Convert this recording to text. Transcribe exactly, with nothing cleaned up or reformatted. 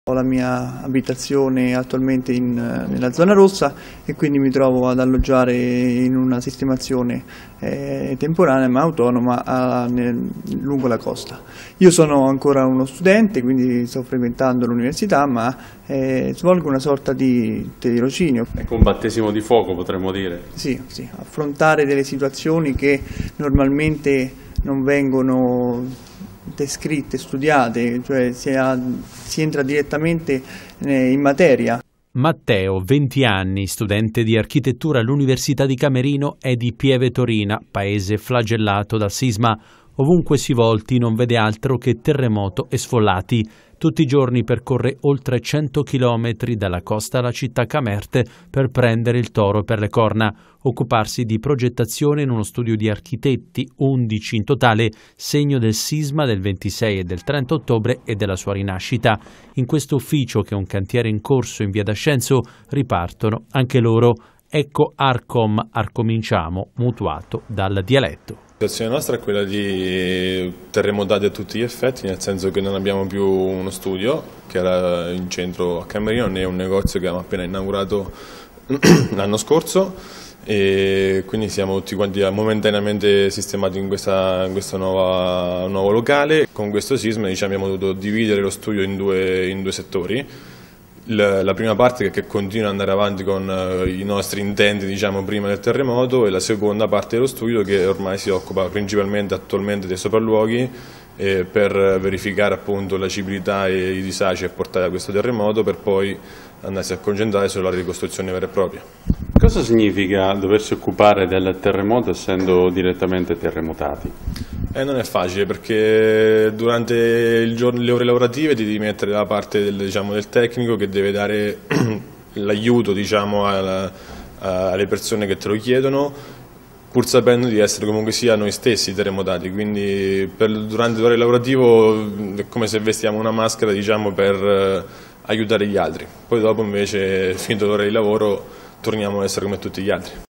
Ho la mia abitazione attualmente in, nella zona rossa e quindi mi trovo ad alloggiare in una sistemazione eh, temporanea ma autonoma a, nel, lungo la costa. Io sono ancora uno studente, quindi sto frequentando l'università, ma eh, svolgo una sorta di tirocinio. Ecco, un battesimo di fuoco, potremmo dire. Sì, sì, affrontare delle situazioni che normalmente non vengono descritte, studiate, cioè si, ha, si entra direttamente in materia. Matteo, venti anni, studente di architettura all'Università di Camerino, è di Pieve Torina, paese flagellato dal sisma. Ovunque si volti non vede altro che terremoto e sfollati. Tutti i giorni percorre oltre cento chilometri dalla costa alla città Camerte per prendere il toro per le corna, occuparsi di progettazione in uno studio di architetti, undici in totale, segno del sisma del ventisei e del trenta ottobre e della sua rinascita. In questo ufficio, che è un cantiere in corso in via d'Ascenso, ripartono anche loro. Ecco Arcom, Arcominciamo, mutuato dal dialetto. La situazione nostra è quella di terremotati a tutti gli effetti, nel senso che non abbiamo più uno studio che era in centro a Camerino, né un negozio che abbiamo appena inaugurato l'anno scorso, e quindi siamo tutti quanti momentaneamente sistemati in, questa, in questo nuova, nuovo locale. Con questo sisma, diciamo, abbiamo dovuto dividere lo studio in due, in due settori. La prima parte che continua ad andare avanti con i nostri intenti, diciamo, prima del terremoto, e la seconda parte dello studio che ormai si occupa principalmente attualmente dei sopralluoghi eh, per verificare appunto l'agibilità e i disagi apportati da questo terremoto, per poi andarsi a concentrare sulla ricostruzione vera e propria. Cosa significa doversi occupare del terremoto essendo direttamente terremotati? Eh, non è facile, perché durante il giorno, le ore lavorative ti devi mettere dalla parte del, diciamo, del tecnico che deve dare l'aiuto, diciamo, alla, alle persone che te lo chiedono, pur sapendo di essere comunque sia noi stessi terremotati. Quindi per, durante l'ora lavorativo è come se vestiamo una maschera, diciamo, per eh, aiutare gli altri. Poi dopo invece, finito l'ora di lavoro, torniamo ad essere come tutti gli altri.